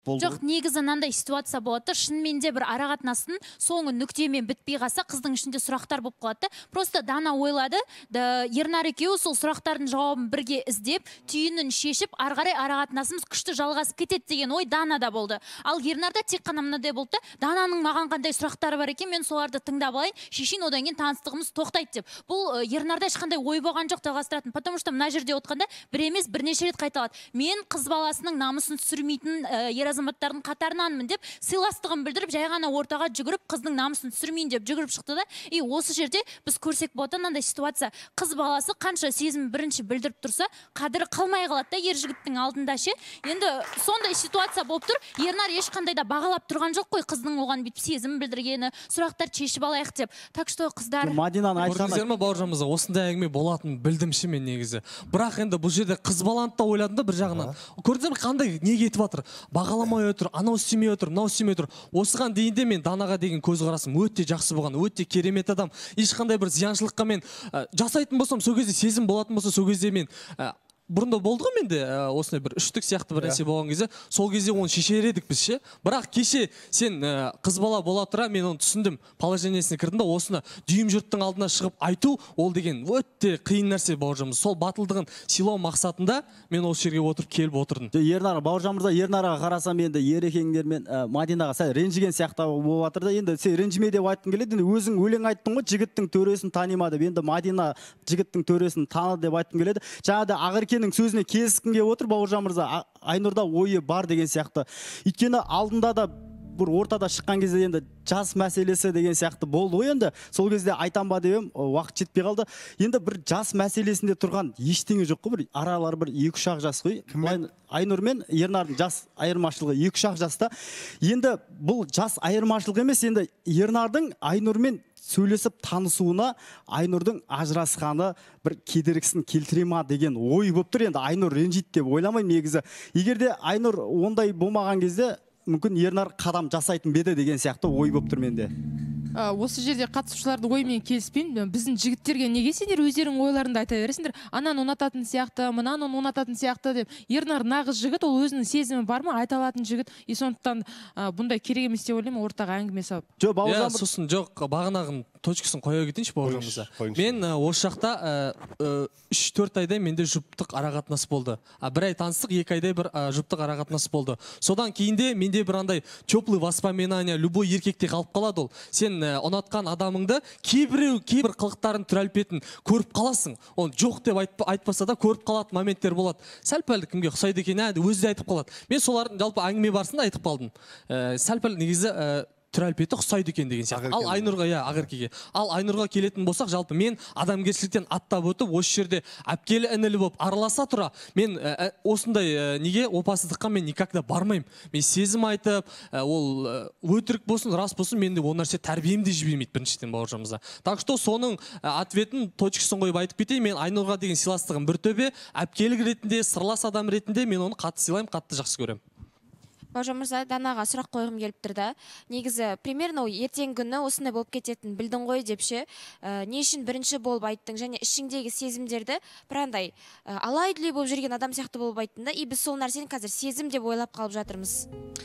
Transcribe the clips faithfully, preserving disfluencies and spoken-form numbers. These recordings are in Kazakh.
Жоқ, негізі мынандай ситуация болады. Шынымен де бір арақатынастың соңы нүктемен бітпей қалса, қыздың ішінде сұрақтар болып қалады. Просто Дана ойлады, Ернар екеуі сол сұрақтардың жауабын бірге іздеп, түйінін шешіп, ары қарай арақатынасымыз күшті жалғасып кетеді деген ой Данада болды. Ал Ернарда тек қана мынадай болды. Дананың маған қандай сұрақтары бар екен, мен соларды тыңдап алайын, шешейін, одан кейін таныстығымыз тоқтайды деп. Бұл Ернарда ешқандай ой болған жоқ жалғастыратын. Потому что мына жерде отқанда бір емес бірнеше рет қайталады. Мен қыз баласының намысын түсірмейтін ер азаматтардың қатарынанмын деп сыйластығын білдіріп, жай ғана ортаға жүгіріп, қыздың намысын түсірмейін деп жүгіріп шықты да. И осы жерде біз көрсек болады, мынандай ситуация. Қыз баласы қанша сезім бірінші білдіріп тұрса, қадірі қалмай қалады да ер жігіттің алдында ше. Енді сондай ситуация болып тұр. Ернар ешқандай да бағалап тұрған жоқ қой қыздың оған бүйтіп сезім білдіргені, сұрақтар шешіп алайық деп. Так что қыздар. Мадинаны айтсаңыз. Көрдіңіздер ме бауыржанымыз, осындай әңгіме болатынын білдім ше мен негізі. Бірақ енді бұл жерде қыз баланы да ойладым да бір жағынан. Көрдіңіздер ме қандай не кетіп жатыр? Бағаламай отыр, анау істемей отыр, мынау істемей отыр. Осыған дейін де мен Данаға деген көзқарасым өте жақсы болған, өте керемет адам. Ешқандай бір зияншылыққа мен жасайтын болсам, сол кезде сезім болатын болса, сол кезде мен бұрында болды ғой менде осындай бір үштік сияқты бір нәрсе болған кезде, сол кезде оны шешер едік біз ше. Бірақ кеше сен қыз бала бола тұра мен оны түсіндім, положениесіне кірдім да, осыны дүйім жұрттың алдына шығып айту, ол деген өте қиын нәрсе бауыржанымыз. Сол батылдығын сыйлау мақсатында мен осы жерге отырып келіп отырдым. Ернар, бауыржан мырза, Ернарға қарасам енді Ерекеңдер мен Мадинаға сәл ренжіген сияқты болып жатыр да, енді сен ренжіме деп айтқың келеді. Енді өзің өлең айттың ғой, жігіттің төресін танима деп. Енді Мадина жігіттің төресін таны деп айтқың келеді. Жаңағыда Ақеркенің сөзіне келіскім келіп отыр, бауыржан мырза. Айнұрда ойы бар деген сияқты. Өйткені алдында да бір ортада шыққан кезде енді жас мәселесі деген сияқты болды ғой енді. Сол кезде айтам ба деп уақыт жетпей қалды. Енді бір жас мәселесінде тұрған ештеңе жоқ қой, бір аралары бір екі үш ақ жас қой. Айнұр мен Ернардың жас айырмашылығы екі үш ақ жаста. Енді бұл жас айырмашылық емес, енді Ернардың Айнұрмен сөйлесіп танысуына Айнұрдың ажырасқаны бір кедергісін келтіре ма деген ой болып тұр. Енді Айнұр ренжиді деп ойламаймын негізі. Егер де Айнұр ондай болмаған кезде мүмкін Ернар қадам жасайтын беді деген сияқты ой болып тұр менде. Осы жерде қатысушылардың ойымен келіспеймін. Біздің жігіттерге неге сендер өздерің ойларыңды айта бересіңдер? Ананы ұнататын сияқты, мынаны ұнататын сияқты деп. Ернар нағыз жігіт, ол өзінің сезімі бар ма, айта алатын жігіт. И сондықтан бұндай керек емес деп ойлаймын, ортаға әңгіме салып. Жоқ, бауыржан, сосын жоқ, бағанағын точкасын қоя кетейінші бауыржанымызға. Мен осы жақта үш төрт айдай менде жұптық арақатынас болды. Бір ай таныстық, екі айдай бір жұптық арақатынас болды. Содан кейінде менде бір андай теплый воспоминания любой еркекте қалып қалады ол. Сен ұнатқан адамыңды кейбір кейбір қылықтарын түр әлпетін көріп қаласың. Оны жоқ деп айтпаса да көріп қалатын моменттер болады. Сәл-пәл кімге ұқсайды екен, өзі де айтып қалады. Мен солардың жалпы әңгіме барысында айтып қалдым. Сәл-пәл негізі түр әлпеті ұқсайды екен деген сияқты. Ал Айнұрға, иә, Ақеркеге. Ал Айнұрға келетін болсақ, жалпы мен адамгершіліктен аттап өтіп, осы жерде әпкелі інілі болып араласа тұра, мен осындай неге опасыздыққа мен никакда бармаймын. Мен сезім айтып, ол өтірік болсын, рас болсын, менде ол нәрсе тәрбиемде жібермейді біріншіден бауыржанымызға. Так что соның ответін точкасын қойып айтып кетейін. Мен Айнұрға деген сыйластығым бір төбе, әпкелік ретінде, сырлас адам ретінде мен оны қатты сыйлаймын, қатты жақсы көремін. Бауыржан мырза, Данаға сұрақ қойғым келіп тұрды. Негізі, примерно ертең күні осындай болып кететін білдің ғой депше, не үшін бірінші болып айттың, және ішіңдегі сезімдерді бір андай алай-дүлей болып жүрген адам сияқты болып айттың да, и біз сол нәрсені қазір сезім деп ойлап қалып жатырмыз.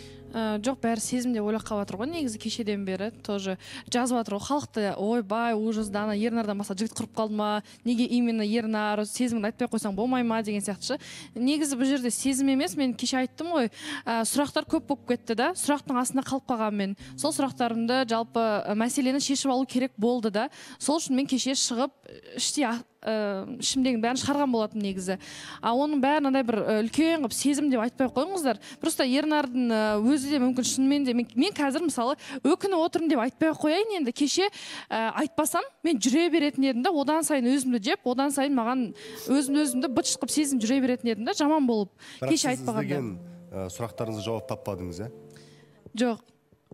Жоқ, бәрі сезімде ойлап қалып жатыр ғой, негізі кешеден бері тоже жазып жатыр ғой халықты. Ойбай, ужас, Дана Ернардан басқа жігіт құрып қалды ма, неге именно Ернар, сезімін айтпай қойсаң болмай ма деген сияқты. Негізі бұл жерде сезім емес, мен кеше айттым ғой, сұрақтар көп болып кетті да, сұрақтың астында қалып қалған мен. Сол сұрақтарымды жалпы мәселені шешіп алу керек болды да. Сол үшін мен кеше шығып іштей ішімдегі бәрін шығарған болатын негізі. А оның бәрін андай бір үлкен қылып сезім деп айтпай қойыңыздар. Просто Ернардың өзі де мүмкін шынымен де мен қазір мысалы өкініп отырмын деп айтпай қояйын енді. Кеше айтпасам мен жүре беретін едім да, одан сайын өзімді жеп, одан сайын маған өзімді өзімді быт қылып сезім жүре беретін едім да, жаман болып. Кеше айтпағанда. Сұрақтарыңызға жауап таппадыңыз, ә? Жоқ.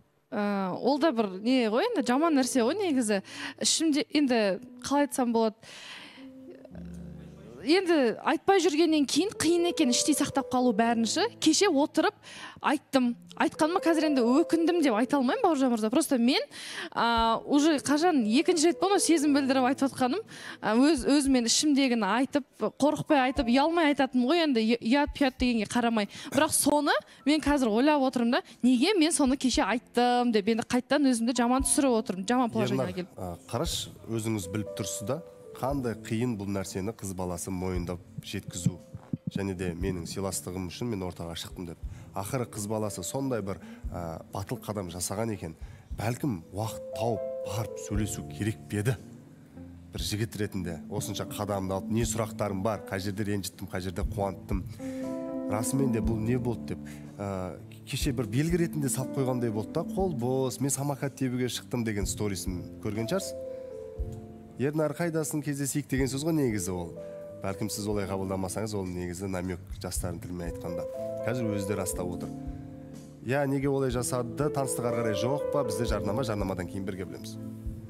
Ол да бір не ғой, енді жаман нәрсе ғой негізі. Ішімде енді қалай айтсам болады. енді айтпай жүргеннен кейін қиын екен іштей сақтап қалу бәрінші. Кеше отырып айттым. Айтқаныма қазір енді өкіндім деп айта алмаймын, Бауыржан мырза. Просто мен а, уже қажан екінші рет болма сезім білдіріп айтып отқаным. Өз өзімен ішімдегіні айтып, қорықпай айтып, ұялмай айтатын ғой, енді ұят пият дегенге қарамай. Бірақ соны мен қазір ойлап отырмын да, неге мен соны кеше айттым деп, енді қайттан өзімді жаман түсіріп отырмын, жаман положениеге келіп. Қараш, өзіңіз біліп тұрсыз да, қандай қиын бұл нәрсені қыз баласы мойындап жеткізу. Және де менің сыйластығым үшін мен ортаға шықтым деп. Ақыры қыз баласы сондай бір ә, батыл қадам жасаған екен. Бәлкім уақыт тауып барып сөйлесу керек педі. Бір жігіт ретінде осынша қадамды алып, не сұрақтарым бар, қай жерде ренжіттім, қай жерде қуанттым. Расымен де бұл не болды деп. Ә, кеше бір белгі ретінде салып қойғандай болды да, қол бос, мен самокат тебуге шықтым деген сторисін көрген шығарсыз. Ернар қайдасың, кездесейік деген сөз ғой негізі ол. Бәлкім сіз олай қабылдамасаңыз, ол негізі намек, жастардың тілімен айтқанда. Қазір өзі де растап отыр. Я неге олай жасады, таныстық ары қарай жоқ па, бізде жарнама, жарнамадан кейін бірге білеміз.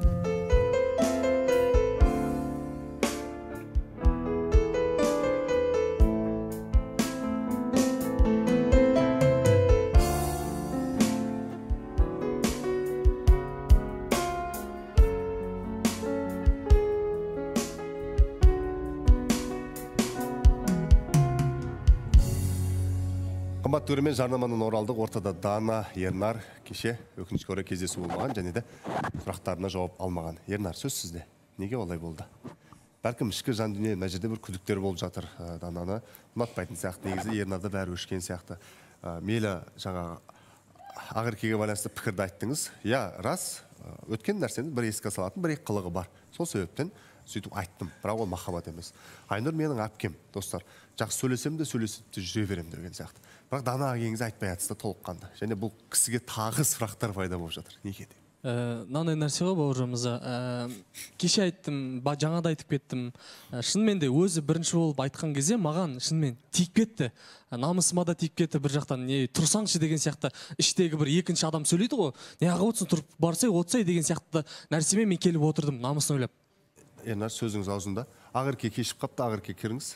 Қымбат көрермен, жарнамадан оралдық. Ортада Дана, Ернар кеше өкінішке орай кездесу болмаған және де сұрақтарына жауап алмаған. Ернар, сөз сізде. Неге олай болды? Бәлкім ішкі жан дүние мына жерде бір күдіктер болып жатыр. Дананы ұнатпайтын сияқты, негізі Ернарды бәрі өшкен сияқты. Мейлі жаңа Ақеркеге байланысты пікірді айттыңыз. Я, рас, өткен нәрсені бір еске салатын бір екі қылығы бар. Сол себептен сөйтіп айттым, бірақ ол махаббат емес. Айнұр менің әпкем, достар. Жақсы сөйлесем де сөйлесіп те жүре берем деген сияқты. Бірақ Данаға келгенде айтпай атысты толыққанды. Және бұл кісіге тағы сұрақтар пайда болып жатыр. Неге деп? Мынандай нәрсе ғой, Бауыржан мырза. Кеше айттым, жаңада айтып кеттім. Шынымен де өзі бірінші болып айтқан кезде маған шынымен тиіп кетті. Намысыма да тиіп кетті бір жақтан. Не тұрсаңшы деген сияқты іштегі бір екінші адам сөйлейді ғой. Не аға отсын, тұрып барсай, отсай деген сияқты нәрсемен мен келіп отырдым, намысын ойлап. Ернар, сөзіңіз аузында. Ақерке кешіп қапты, Ақерке кіріңіз.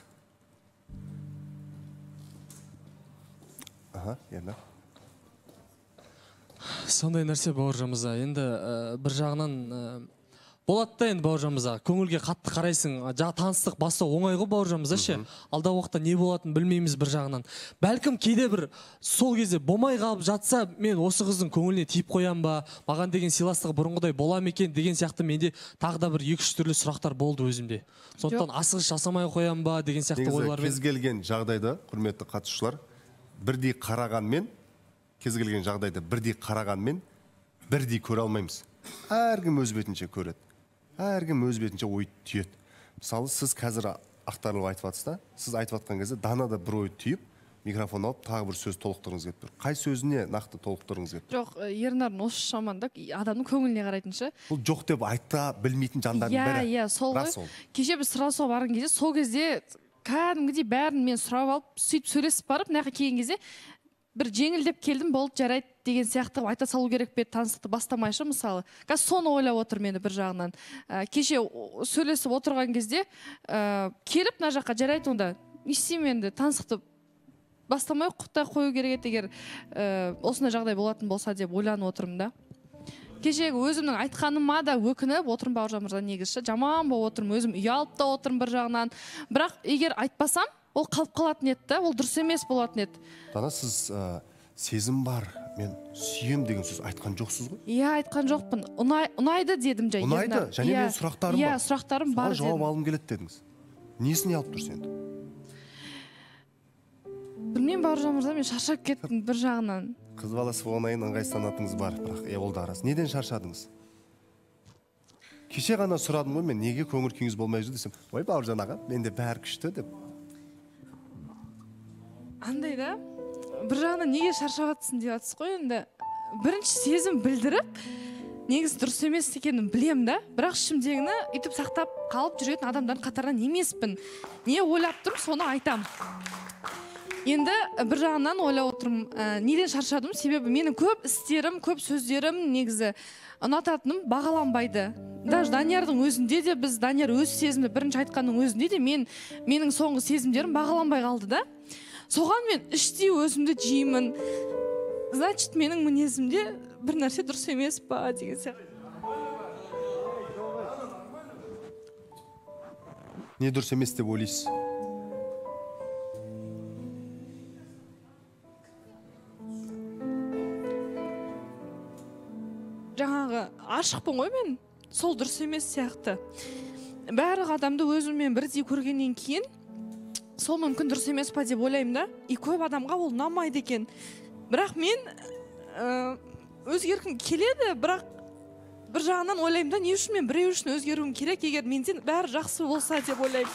Аха, Ернар. Сондай нәрсе, Бауыржан мырза. Енді бір жағынан болады да, енді Бауыржан мырза, көңілге қатты қарайсың. Жаңа таныстық бастау оңай ғой, Бауыржан мырза ше. Алда уақытта не болатынын білмейміз бір жағынан. Бәлкім кейде бір сол кезде болмай қалып жатса, мен осы қыздың көңіліне тиіп қоям ба, маған деген сыйластығы бұрынғыдай бола ма екен деген сияқты менде тағы да бір екі-үш түрлі сұрақтар болды өзімде. Сондықтан асығыс жасамай қоям ба деген сияқты ойлармен. Кез келген жағдайда, құрметті қатысушылар, бірдей қарағанмен, кез келген жағдайда бірдей қарағанмен бірдей көре алмаймыз. Әркім өз бетінше көреді. Әркім өз бетінше ой түйеді. Мысалы, сіз қазір ақтарылып айтып жатсыз да, сіз айтып жатқан кезде Данада бір ой түйіп, микрофон алып, тағы бір сөз толықтырыңыз келіп тұр. Қай сөзіне нақты толықтырыңыз келіп тұр? Жоқ, Ернардың осы шаманда адамның көңіліне қарайтыншы. Бұл жоқ деп айта білмейтін жандардың бірі. Иә, иә, сол ғой. Кеше біз сұрасуға барған кезде, сол кезде кәдімгідей бәрін мен сұрап алып, сөйтіп сөйлесіп барып, мына жаққа келген кезде бір жеңілдеп келдім, болды, жарайды деген сияқты айта салу керек пе, таныстықты бастамайшы мысалы. Қазір соны ойлап отырмын енді бір жағынан. Кеше сөйлесіп отырған кезде келіп мына жаққа жарайды онда не істеймін енді, таныстықты бастамай құттай қою керек еді егер осындай жағдай болатын болса деп ойланып отырмын да. Кешегі өзімнің айтқаныма да өкініп отырмын, Бауыржан мырза, негізі жаман болып отырмын, өзім ұялып та отырмын бір жағынан. Бірақ егер айтпасам, ол қалып қалатын еді, ол дұрыс емес болатын еді. Дана, сіз сезім бар, мен сүйем деген сөз айтқан жоқсыз ғой? Иә, айтқан жоқпын. Ұнайды дедім жай. Ұнайды, және мен сұрақтарым бар. Иә, сұрақтарым бар дедім. Жауап алым келеді дедіңіз. Несіне алып тұрсыз енді? Білмеймін, Бауыржан мырза, мен шаршап кеттім бір жағынан. Қыз баласы болғаннан ыңғайсызданатыныңыз бар, бірақ е ол да рас. Неден шаршадыңыз? Кеше ғана сұрадым ғой, мен неге көңіл күйіңіз болмай жүр десем, ой Бауыржан аға, менде бәрі күшті деп. Андай да, бір жағынан неге шаршап жатсың деп жатсыз ғой, енді бірінші сезім білдіріп, негізі дұрыс емес екенін білем да, бірақ ішімдегіні үйтіп сақтап қалып жүретін адамдардың қатарынан емеспін. Не ойлап тұрып, соны айтам. Енді бір жағынан ойлап отырмын, ә, неден шаршадым? Себебі менің көп істерім, көп сөздерім негізі ұнататыным бағаланбайды. Даже Даниярдың өзінде де, біз Данияр өз сезімді бірінші айтқанның өзінде де мен менің соңғы сезімдерім бағаланбай қалды да. Соған мен іштей өзімді жеймін. Значит, менің мінезімде бір нәрсе дұрыс емес па деген сияқты. Не дұрыс емес деп ойлайсыз? Жаңағы ашықпын ғой мен, сол дұрыс емес сияқты. Бәрі адамды өзіммен бірдей көргеннен кейін сол мүмкін дұрыс емес па деп ойлаймын да. И көп адамға ол ұнамайды екен. Бірақ мен ә, өзгергім келеді, бірақ бір жағынан ойлаймын да, не үшін мен біреу үшін өзгеруім керек, егер менден бәрі жақсы болса деп ойлаймын.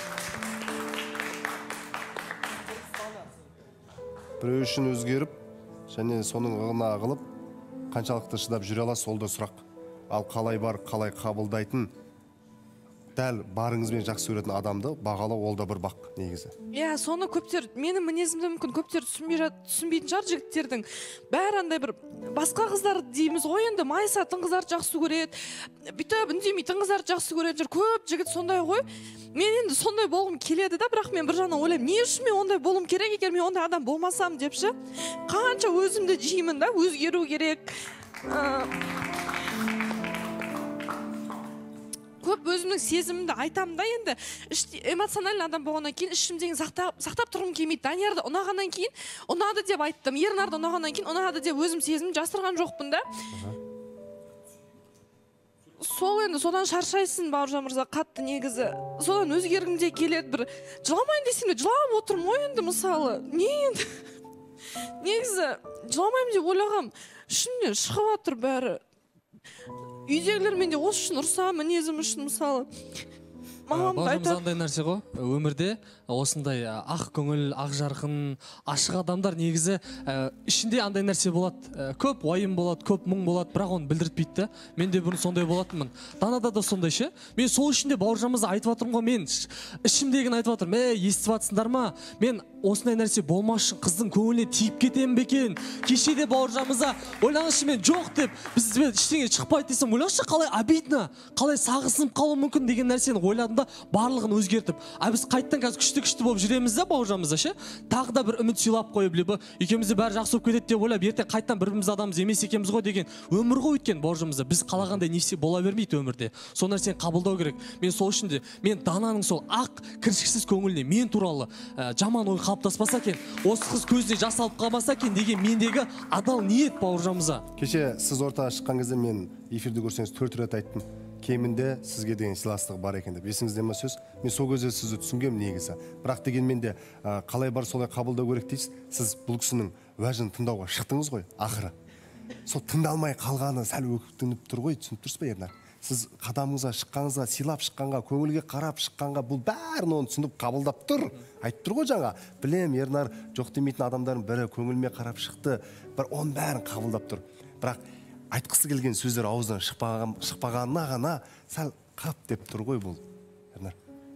Біреу үшін өзгеріп, және соның ығына ағылып, қаншалықты шыдап жүре аласыз, ол да сұрақ. Ал қалай бар, қалай қабылдайтын, дәл барыңызбен жақсы көретін адамды бағалау, ол да бір бақ негізі. Иә, соны көптер, менің мінезімді мүмкін көптер түсінбейтін шығар жігіттердің. Бәрі андай бір басқа қыздар дейміз ғой, енді майысатын қыздарды жақсы көреді, бүйтіп үндемейтін қыздарды жақсы көреді, көп жігіт сондай ғой. Мен енді сондай болғым келеді да, бірақ мен бір жағынан ойлаймын, не үшін мен ондай болуым керек, егер мен ондай адам болмасам депші. Қанша өзімді жеймін да, өзгеру керек. Көп өзімнің сезімімді айтамын да, енді эмоциональный адам болғаннан кейін ішімдегі сақтап, сақтап тұрғым келмейді. Даниярды ұнағаннан кейін ұнады деп айттым, Ернарды ұнағаннан кейін ұнады деп өзім сезімін жасырған жоқпын да. Сол енді содан шаршайсың, Бауыржан мырза, қатты негізі. Содан өзгергім де келеді, бір жыламайын десем де жылап отырмын ғой енді, мысалы. Не енді? Негізі жыламайым деп ойлағам, ішімнен шығып жатыр бәрі. Үйдегілер менде осы үшін ұрса, мінезім үшін, мысалы. Бауыржан андай нәрсе ғой, өмірде осындай ақ көңіл, ақ жарқын, ашық адамдар негізі ішінде андай нәрсе болады. Көп уайым болады, көп мұң болады, бірақ оны білдіртпейді. Мен де бұрын сондай болатынмын. Данада да сондай ше. Мен сол үшін де Бауыржанымызды айтып жатырмын ғой, мен ішімдегіні айтып жатырмын. Ей, естіп жатсыңдар ма? Мен осындай нәрсе болмас үшін қыздың көңіліне тиіп кетемін бе екен? Кеше де Бауыржанымызға ойлаңызшы, мен жоқ деп, бізбен ештеңе шықпайды десем, ойлаңызшы, қалай обидно, қалай сағынып қалуы мүмкін деген нәрсені ойладым да, барлығын өзгертіп. А біз қайттан қазір күшті-күшті болып жүреміз де Бауыржанымызда ше. Тағы да бір үміт сыйлап қойып, лебі екеумізде бәрі жақсы болып кетеді деп ойлап, ертең қайттан бір-біріміз адамыз емес екенбіз ғой деген өмір ғой өткен Бауыржанымызда. Біз қалағандай несі бола бермейді өмірде. Сол нәрсені қабылдау керек. Мен сол үшін де, мен Дананың сол ақ кіршіксіз көңіліне мен туралы жаман ой қалыптаспаса екен, осы қыз көзіне жас алып қалмаса екен деген мендегі адал ниет Бауыржанымызға. Кеше сіз ортаға шыққан кезде мен эфирде көрсеңіз төрт рет айттым. Кемінде сізге деген сыйластығы бар екен деп. Есіңізде ме сөз? Мен сол кезде сізді түсінгем негізі. Бірақ дегенмен де қалай бар солай қабылдау керек дейсіз. Сіз бұл кісінің уәжін тыңдауға шықтыңыз ғой, ақыры. Сол тыңдалмай қалғаны сәл өкініп тұр ғой, түсініп тұрсыз ба, Ернар? Сіз қадамыңызға шыққаныңызға, сыйлап шыққанға, көңілге қарап шыққанға бұл бәрін оны түсініп қабылдап тұр. Айтып тұр ғой жаңа. Білем, Ернар жоқ демейтін адамдардың бірі көңіліме қарап шықты. Бір оның бәрін қабылдап тұр. Бірақ айтқысы келген сөздер аузынан шықпаған, шықпағанына ғана сәл қап деп тұр ғой бұл. Ернар.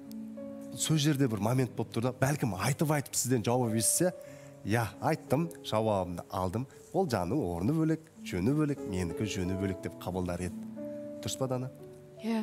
Сол жерде бір момент болып тұр да, бәлкім айтып-айтып сізден жауап естісе, я айттым, жауабымды алдым. Ол жаның орны бөлек, жөні бөлек, менікі жөні бөлек деп қабылдар еді. Дұрыс па, Дана? Иә.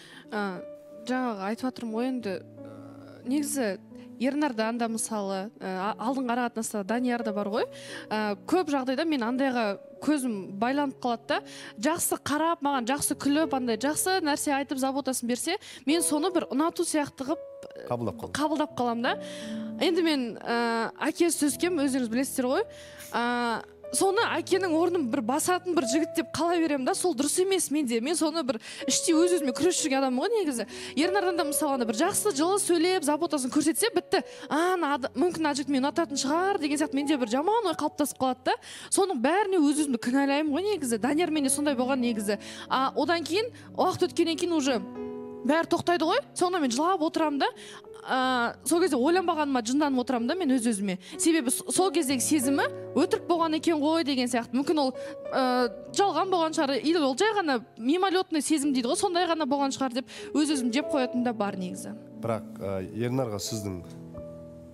Жаңағы айтып жатырмын ғой енді, негізі Ернарда анда мысалы алдыңғы ара қатынаста Даниярда бар ғой. Көп жағдайда мен андайға көзім байланып қалады да, жақсы қарап, маған жақсы күліп, андай жақсы нәрсе айтып заботасын берсе, мен соны бір ұнату сияқты қылып қабылдап қалам. Қабылдап қалам да. Енді мен әкесі сөзкем, өздеріңіз білесіздер ғой. Соны әкенің орнын бір басатын бір жігіт деп қала беремін да, сол дұрыс емес менде. Мен соны бір іштей өз-өзіме күресіп жүрген адаммын ғой негізі. Ернардан да мысалы бір жақсы жылы сөйлеп, заботасын көрсетсе, бітті. А, мүмкін ана жігіт мені ұнататын шығар деген сияқты менде бір жаман ой қалыптасып қалады да. Соның бәріне өз-өзімді кінәлаймын ғой негізі. Данияр менде сондай болған негізі. А одан кейін, уақыт өткеннен кейін уже бәрі тоқтайды ғой. Соңында мен жылап отырамын да. Сол кезде ойланбағаныма жынданып отырамын да мен өз-өзіме. Себебі сол кездегі сезімі өтірік болған екен ғой деген сияқты. Мүмкін ол жалған болған шығар, или ол жай ғана мимолетный сезім дейді ғой, сондай ғана болған шығар деп өз-өзім жеп қоятын да бар негізі. Бірақ Ернарға сіздің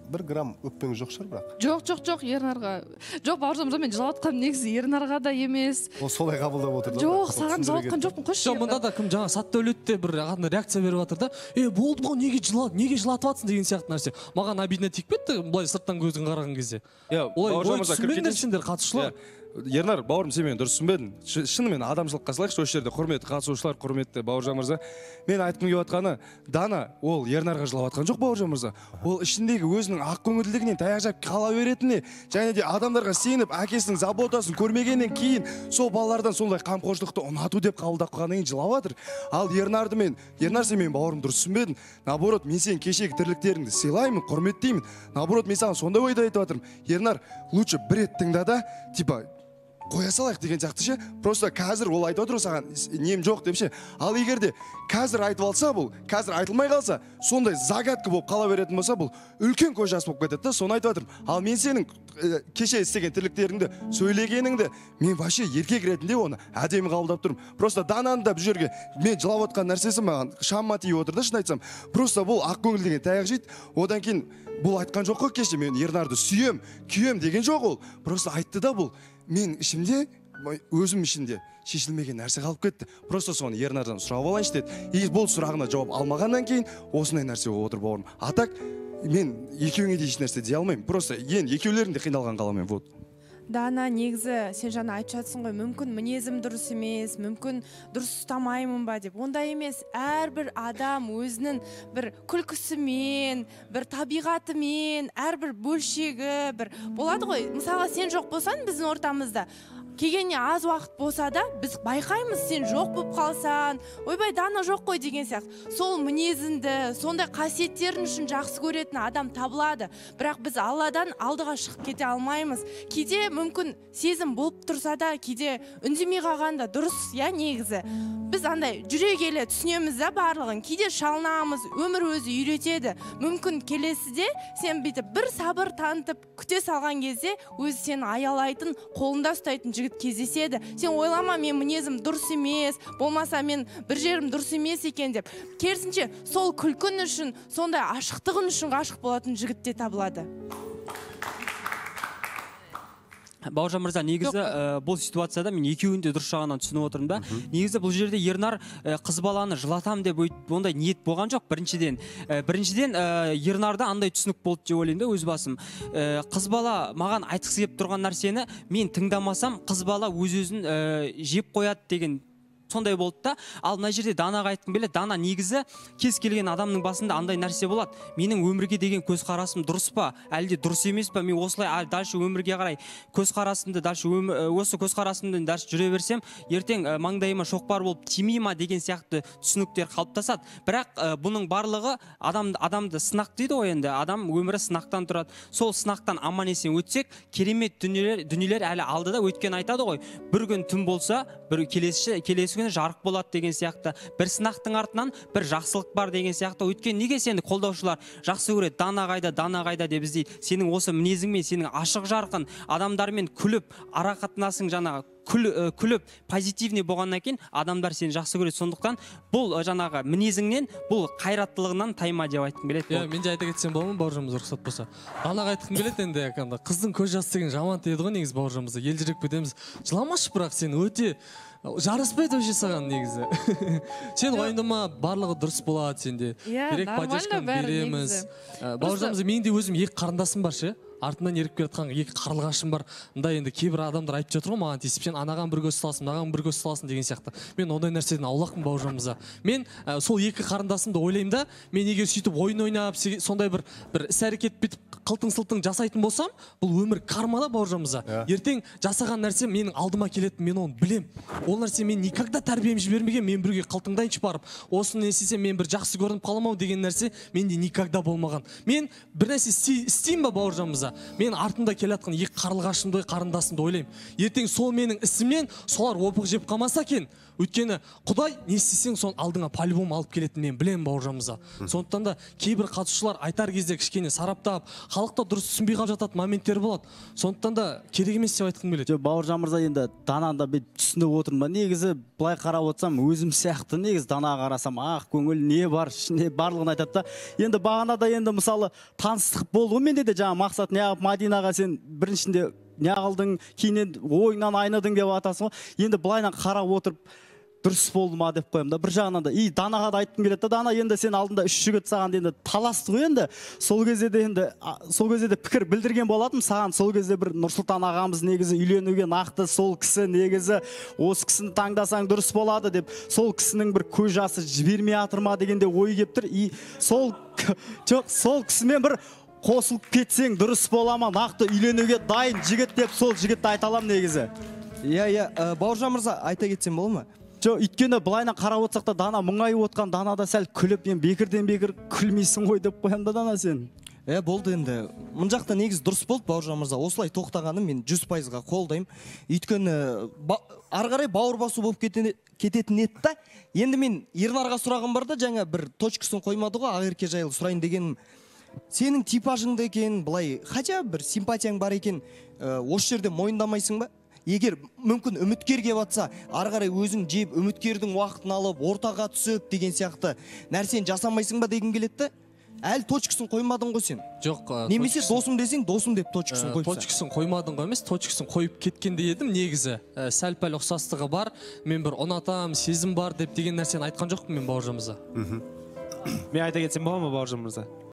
бір грамм өкпеңіз жоқ шығар бірақ. Жоқ, жоқ, жоқ, Ернарға. Жоқ, бауыржан мырза, мен жылап жатқаным негізі Ернарға да емес. Ол солай қабылдап отыр да. Жоқ, саған жылап жатқан жоқпын, қойшы. Жоқ, мында да кім жаңа Саттәулетте бір реакция беріп жатыр да. Е, болды ғой, неге жылат, неге жылатып жатсың деген сияқты нәрсе. Маған обидно тиіп кетті, былай сырттан көздің қараған кезде. Иә, бауыржан мырза, кіріп кетіңіздер, қатысушылар. Ернар, бауырым, сен мені дұрыс түсінбедің. Шынымен адамшылыққа салайықшы, осы жерде құрметті қатысушылар, құрметті бауыржан мырза. Мен айтқым келіп жатқаны, Дана ол Ернарға жылап жатқан жоқ, бауыржан мырза. Ол ішіндегі өзінің ақкөңілділігінен таяқ жеп қала беретініне, және де адамдарға сеніп, әкесінің заботасын көрмегеннен кейін сол балалардан сондай қамқоршылықты ұнату деп қабылдап қалғаннан кейін жылап жатыр. Ал Ернарды мен, Ернар, сен менің бауырым дұрыс түсінбедің. Наоборот, мен сенің кешегі тірліктеріңді сыйлаймын, құрметтеймін. Наоборот, мен саған сондай ойды айтып жатырмын. Ернар, лучше бір рет тыңда да, типа қоя салайық деген сияқты ше. Просто қазір ол айтып отыр саған нем жоқ деп ше. Ал егер де қазір айтып алса бұл, қазір айтылмай қалса, сондай загадка болып қала беретін болса, бұл үлкен көз жас болып кетеді да, соны айтып жатырмын. Ал мен сенің кеше істеген тірліктеріңді, сөйлегеніңді, мен вообще еркек ретінде оны әдемі қабылдап тұрмын. Просто Дананы да бұл жерге мен жылап отқан нәрсесі маған шамма тиіп отыр да, шын айтсам. Просто бұл ақ көңіл деген таяқ жейді. Одан кейін бұл айтқан жоқ қой кеше, мен Ернарды сүйем, күйем деген жоқ ол. Просто айтты да бұл. Мен ішімде, өзім ішінде шешілмеген нәрсе қалып кетті. Просто соны Ернардан сұрап алайыншы деді. И бұл сұрағына жауап алмағаннан кейін осындай нәрсе болып отыр бауырым. Атак, мен екеуіңе де еш нәрсе дей алмаймын. Просто ең екеулерін де қиналған қаламын. Вот. Дана, негізі сен жаңа айтып жатсың ғой, мүмкін мінезім дұрыс емес, мүмкін дұрыс ұстамаймын ба деп. Ондай емес, әрбір адам өзінің бір күлкісімен, бір табиғатымен, әрбір бөлшегі бір болады ғой. Мысалы, сен жоқ болсаң біздің ортамызда, келгеніне аз уақыт болса да, біз байқаймыз, сен жоқ болып қалсан, ойбай, Дана жоқ қой деген сияқты. Сол мінезіңді, сондай қасиеттерін үшін жақсы көретін адам табылады. Бірақ біз Алладан алдыға шығып кете алмаймыз. Кейде мүмкін сезім болып тұрса да, кейде үндемей қалғанда дұрыс, я негізі. Біз андай жүре келе түсінеміз да барлығын. Кейде шалынамыз, өмір өзі үйретеді. Мүмкін келесіде сен бүйтіп бір сабыр танытып күте салған кезде өзі сені аялайтын, қолында ұстайтын жігіт кездеседі. Сен ойлама, мен мінезім дұрыс емес, болмаса мен бір жерім дұрыс емес екен деп. Керісінше, сол күлкін үшін, сондай ашықтығын үшін ғашық болатын жігіт те табылады. Бауыржан мырза, негізі бұл ситуацияда мен екеуін де дұрыс жағынан түсініп отырмын да. Негізі бұл жерде Ернар қыз баланы жылатам деп ондай ниет болған жоқ. Біріншіден, біріншіден Ернарда андай түсінік болды деп ойлаймын да өз басым. Қыз бала маған айтқысы келіп тұрған нәрсені мен тыңдамасам, қыз бала өз-өзін жеп қояды деген сондай болды да. Ал мына жерде Данаға айтқым келеді. Дана, негізі кез келген адамның басында андай нәрсе болады. Менің өмірге деген көзқарасым дұрыс па, әлде дұрыс емес па? Мен осылай дальше өмірге қарай көзқарасымды дальше осы көзқарасымды дальше жүре берсем, ертең маңдайыма шоқпар болып тимей ма деген сияқты түсініктер қалыптасады. Бірақ бұның барлығы адам адамды сынақ дейді ғой енді. Адам өмірі сынақтан тұрады. Сол сынақтан аман есен өтсек, керемет дүниелер дүниелер әлі алдыда. Өйткені айтады ғой, бір күн түн болса, бір келесі келесі күні жарық болады деген сияқты. Бір сынақтың артынан бір жақсылық бар деген сияқты. Өйткені неге сені қолдаушылар жақсы көреді? Дана қайда, Дана қайда деп іздейді. Сенің осы мінезіңмен, сенің ашық жарқын адамдармен күліп, ара қатынасың жаңағы күліп, позитивный болғаннан кейін адамдар сені жақсы көреді. Сондықтан бұл жаңағы мінезіңнен, бұл қайраттылығынан тайма деп айтқым келеді. Иә, мен де айта кетсем бола ма, бауыржанымыз рұқсат болса? Данаға айтқым келеді енді, қыздың көз жасы деген жаман тиеді ғой негізі бауыржанымызға. Елжіреп кетеміз. Жыламашы, бірақ сен өте жараспайды өше саған негізі. Сен уайымдама, барлығы дұрыс болады сенде. Керек поддержканы береміз. Бауыржанымыз, менің де өзім екі қарындасым бар ше. Артынан еріп келе жатқан екі қарлығашым бар. Мында енді кейбір адамдар айтып жатыр ғой маған тиісіп, сен анаған бір көз саласың, мынаған бір көз саласың деген сияқты. Мен ондай нәрседен аулақпын бауыржанымызға. Мен сол екі қарындасымды ойлаймын да, мен егер сөйтіп ойын ойнап, сондай бір бір іс-әрекет бітіп қылтың-сылтың жасайтын болсам, бұл өмір кармада бауыржанымызға. Ертең жасаған нәрсе менің алдыма келеді, мен оны білем. Ол нәрсе мен никогда тәрбием жібермеген, мен бірге қылтыңдайыншы барып, осыны не істесем мен бір жақсы көрініп қаламау деген нәрсе менде никогда болмаған. Мен бір нәрсе істеймін ба бауыржанымызға? Мен артында келе жатқан екі қарлығашымды, қарындасымды ойлаймын. Ертең сол менің ісімнен солар опық жеп қалмаса екен. Өйткені Құдай не істесең соны алдыңа по-любому алып келетінін мен білемін бауыржанымызға. Сондықтан да кейбір қатысушылар айтар кезде кішкене сараптап, халықта дұрыс түсінбей қалып жататын моменттер болады. Сондықтан да керек емес деп айтқым келеді. Жоқ, Бауыржан мырза, енді Дананы да бүйтіп түсініп отырмын ба? Негізі былай қарап отырсам, өзім сияқты негізі Данаға қарасам, ақ көңіл не бар, ішінде барлығын айтады да. Енді бағанада енді мысалы таныстық болды ғой менде де, жаңа мақсат неғып Мадинаға сен біріншінде неғылдың, кейіннен ойыңнан айнадың деп атасың ғой. Енді былайынан қарап отырып дұрыс болды ма деп қоямын да. Бір жағынан да и Данаға да айтқым келеді да, Дана, енді сен алдында үш жігіт саған енді таласты ғой енді. Сол кезде де енді сол кезде де пікір білдірген болатым саған. Сол кезде бір Нұрсұлтан ағамыз негізі үйленуге нақты сол кісі негізі осы кісіні таңдасаң дұрыс болады деп, сол кісінің бір көз жасы жібермей жатыр ма дегенде ой келіп тұр. И сол жоқ, сол кісімен бір қосылып кетсең дұрыс бола ма, нақты үйленуге дайын жігіт деп сол жігітті айта аламын негізі. Иә, иә, Бауыржан мырза, айта кетсем бола ма? Жоқ, өйткені былайынан қарап отырсақ та Дана мұңайып отқан, Дана да сәл күліп, мен бекерден бекер күлмейсің ғой деп қоямын да Дана сен. Е, болды енді. Мұн жақта негіз дұрыс болды Бауыржан мырза. Осылай тоқтағаны мен жүз пайызға қолдаймын. Өйткені ары қарай бауыр басу болып кететін еді да. Енді мен Ернарға сұрағым бар да, жаңа бір точкасын қоймады ғой, Ақерке жайлы сұрайын дегенім. Сенің типажыңды екен, былай хотя бір симпатияң бар екен, осы жерде мойындамайсың ба? Егер мүмкін үміткер кеп атса, ары қарай өзің жеп, үміткердің уақытын алып, ортаға түсіп деген сияқты нәрсені жасамайсың ба деген келеді. Әлі точкасын қоймадың ғой сен. Жоқ, немесе досым десең, досым деп точкасын қойыпса. Точкасын қоймадың ғой емес, точкасын қойып кеткенде едім негізі. Сәл-пәл ұқсастығы бар, мен бір ұнатам, сезім бар деп деген нәрсені айтқан жоқпын мен Бауыржан мырза. Мен айта кетсем бола ма Бауыржан мырза?